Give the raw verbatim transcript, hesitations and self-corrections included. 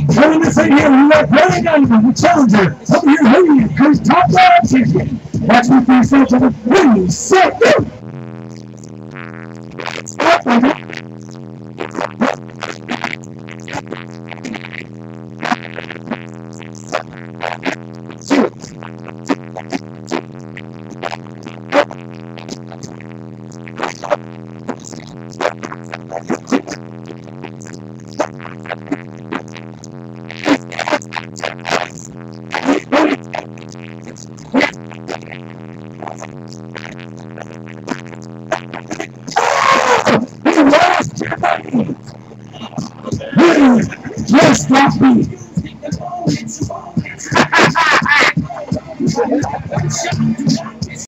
Coming this right here, we got Brandon Donovan, the challenger. Over here, Hogan, Coach Top Dog Champion. Watch me for yourself on the ready, set, go! Yes, Sloppy!